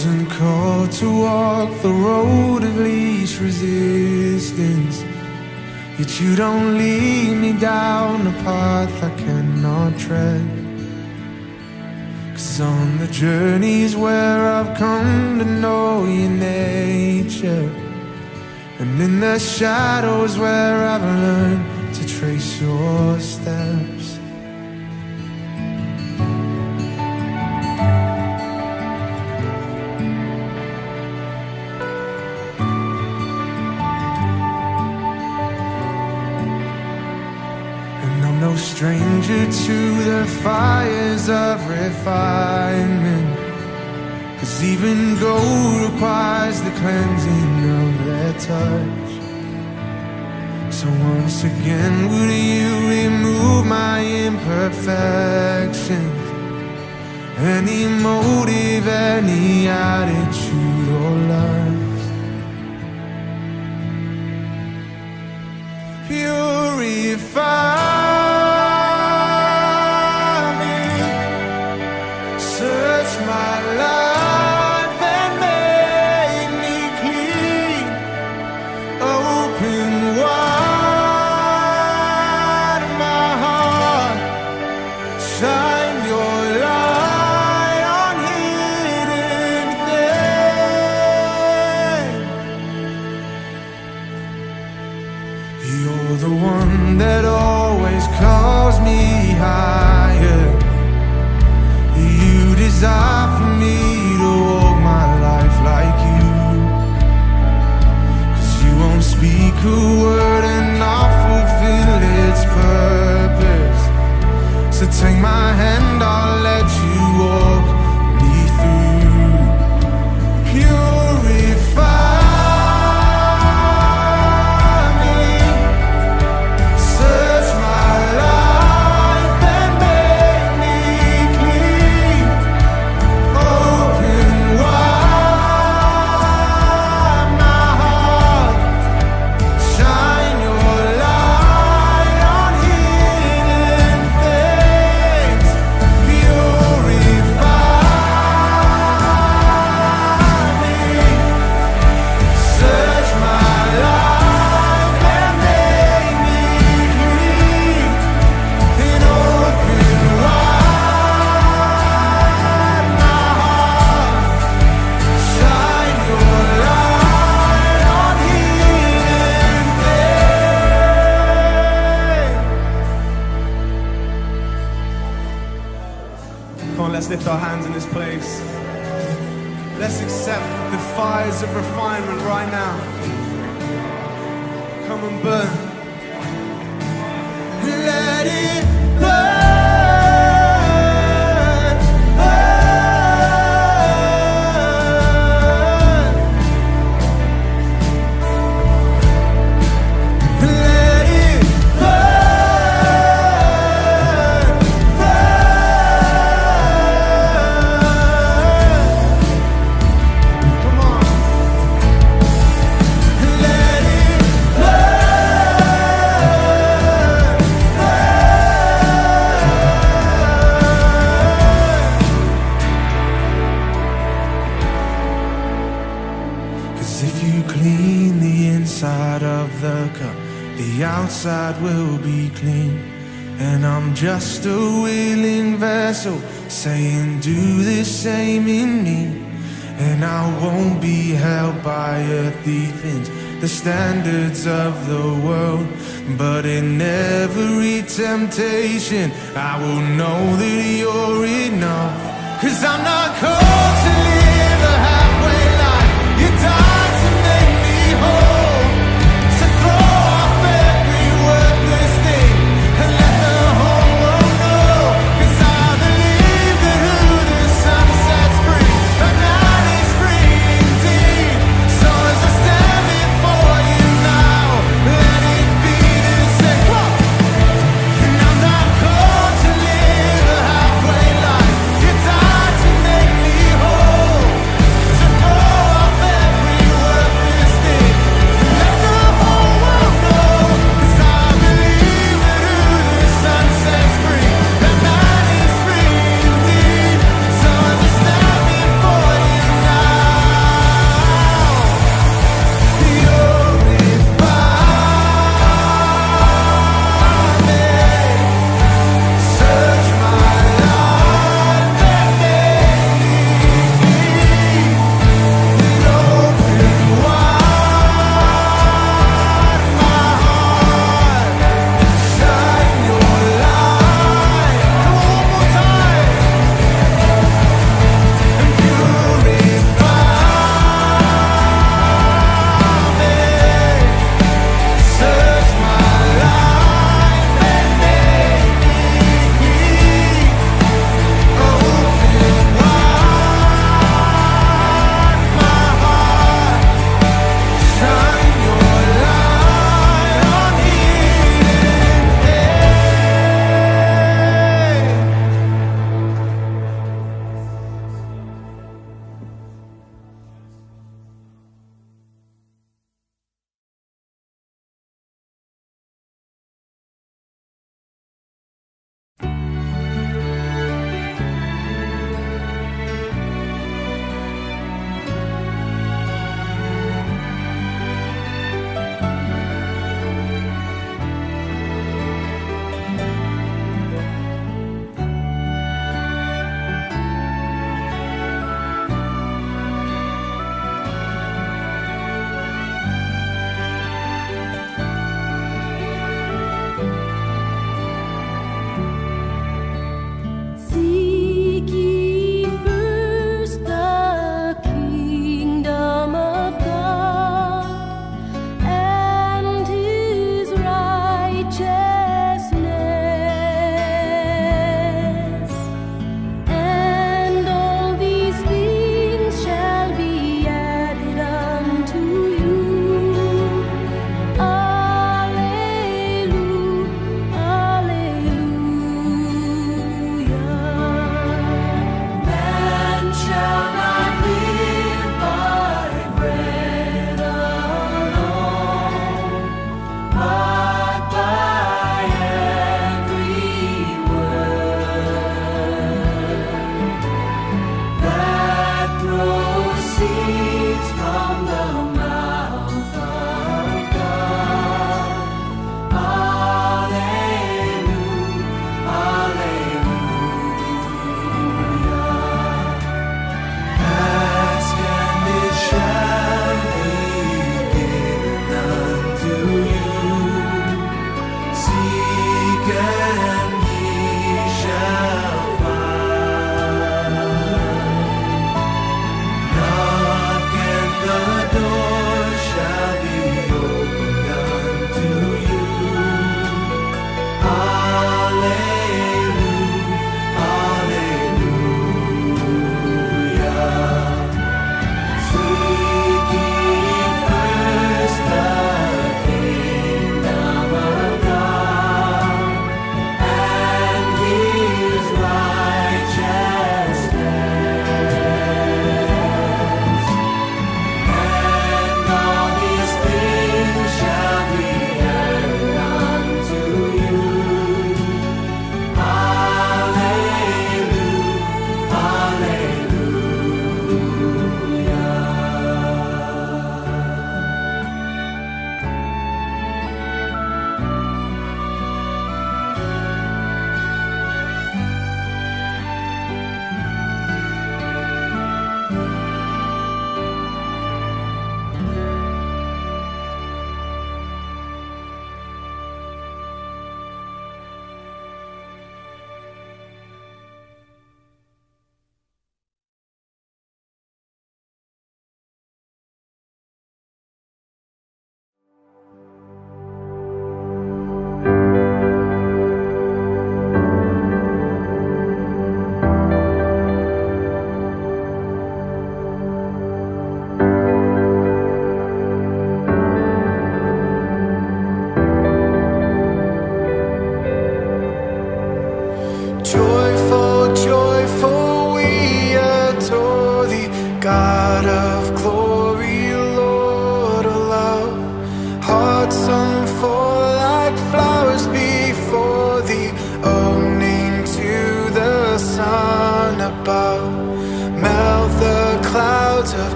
wasn't called to walk the road of least resistance, yet you don't lead me down a path I cannot tread. 'Cause on the journeys where I've come to know your nature, and in the shadows where I've learned to trace your steps, no stranger to the fires of refinement, 'cause even gold requires the cleansing of their touch. So once again, would you remove my imperfections? Any motive, any attitude or lust, purify. Search my life and make me clean. Open wide my heart. Shine your light on hidden things. You're the one that always calls me higher. You desire for me to walk my life like you, 'cause you won't speak a word and not fulfill its purpose. So take my hand, I'll let you walk me through. Purify. Let's lift our hands in this place. Let's accept the fires of refinement right now. Come and burn. Let it burn. The outside will be clean, and I'm just a willing vessel saying do the same in me. And I won't be held by earthly things, the standards of the world, but in every temptation I will know that you're enough. 'Cause I'm not called to live a halfway life. You died to make me whole, to throw off every worthless thing and let the whole world know. 'Cause I believe that who the sun sets free, but night is free indeed. So as I stand before you now, let it be the same. And I'm not called to live a halfway life. You died to make me whole,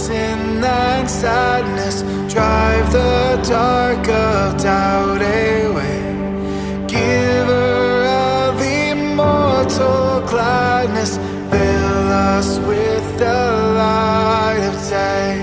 sin and sadness, drive the dark of doubt away. Giver of immortal gladness, fill us with the light of day.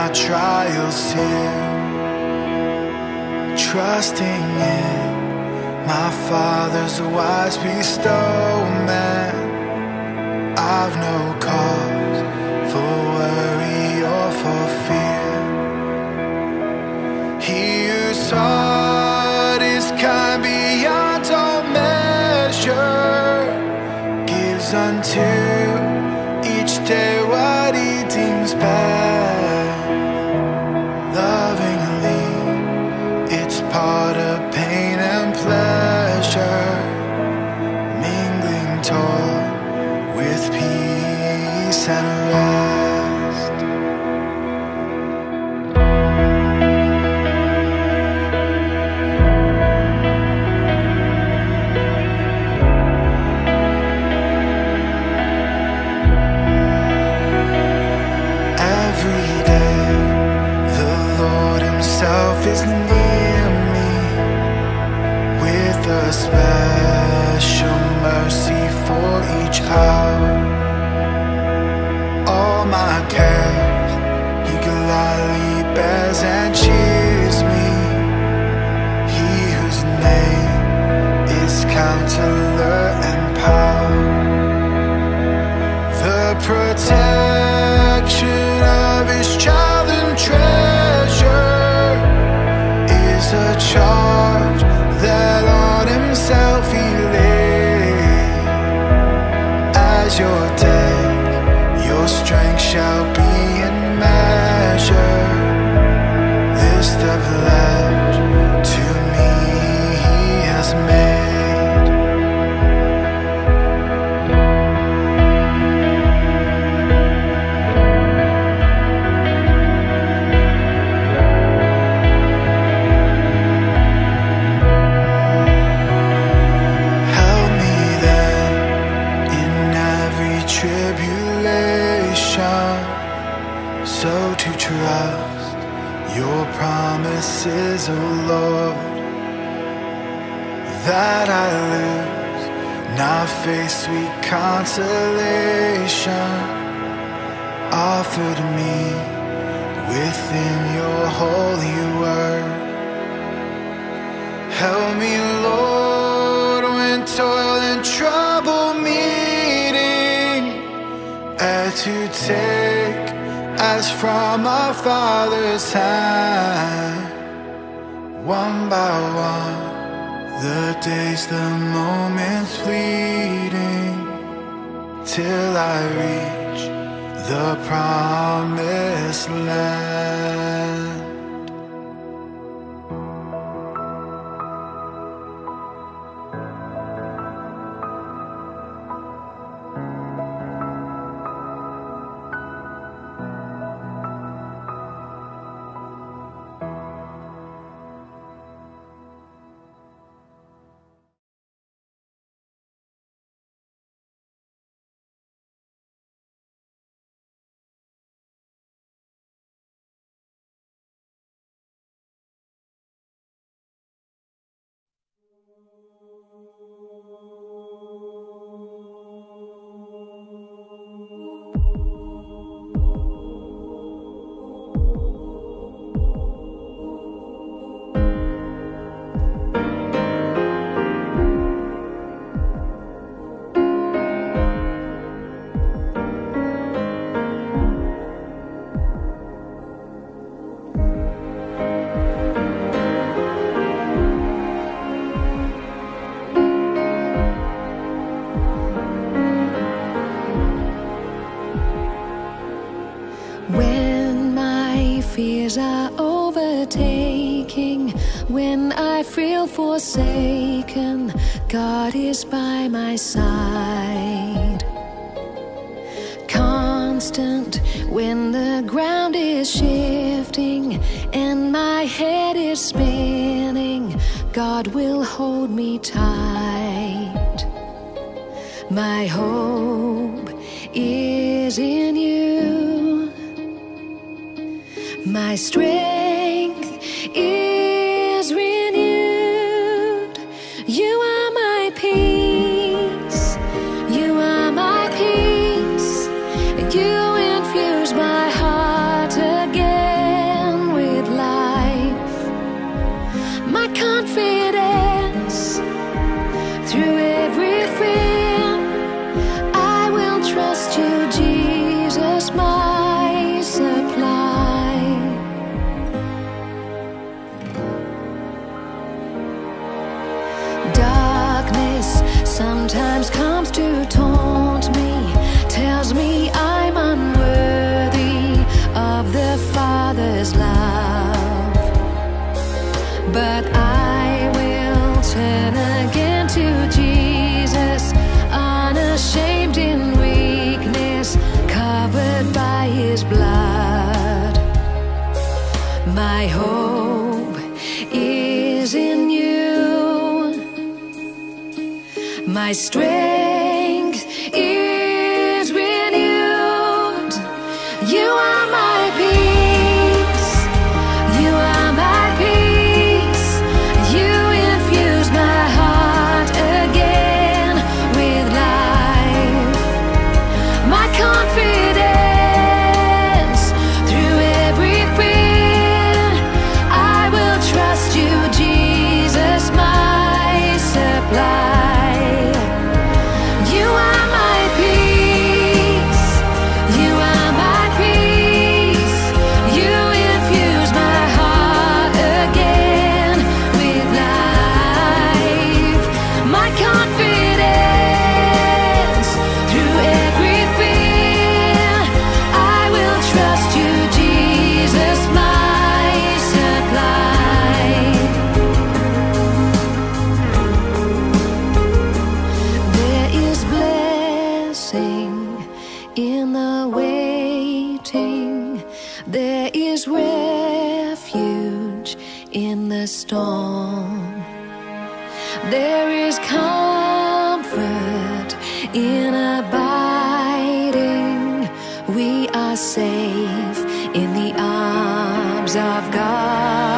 trials here, trusting in my Father's wise bestowment. I've no cause for worry or for fear. He whose heart is kind beyond all measure gives unto each day what he deems best. Lovingly, it's part of pain and pleasure, mingling toil with peace and rest. Every day the Lord himself is near me with a special mercy for each hour. All my cares he gladly bears and cheers me. He whose name is Counselor and Power, the protection of his child and treasure is a charge that on himself he laid. As your days, your strength shall be in measure. This the pledge to me he has made. Help me then in every tribulation, so to trust your promises, O Lord, that I lose not faith, sweet consolation offered me within your holy word. Help me, Lord, when toil and trouble meeting, and to take as from our Father's hand, one by one, the days, the moments fleeting, till I reach the promised land. When my fears are overtaking, when I feel forsaken, God is by my side. Constant when the ground is shifting and my head is spinning, God will hold me tight. My hope is in you. My strength is renewed. You are my peace. You are my peace. You infuse my heart again. Father's love. But I will turn again to Jesus, unashamed in weakness, covered by His blood. My hope is in you, my strength is renewed. You are my peace, you are my peace. You infuse my heart again with life, my confidence through every fear. I will trust you, Jesus, my supply. You are my peace, you are my peace. You infuse my heart again with life, my confidence through every fear. I will trust you, Jesus, my supply. There is blessing in the waiting. There is refuge in the storm. There is comfort in abiding. We are safe in the arms of God.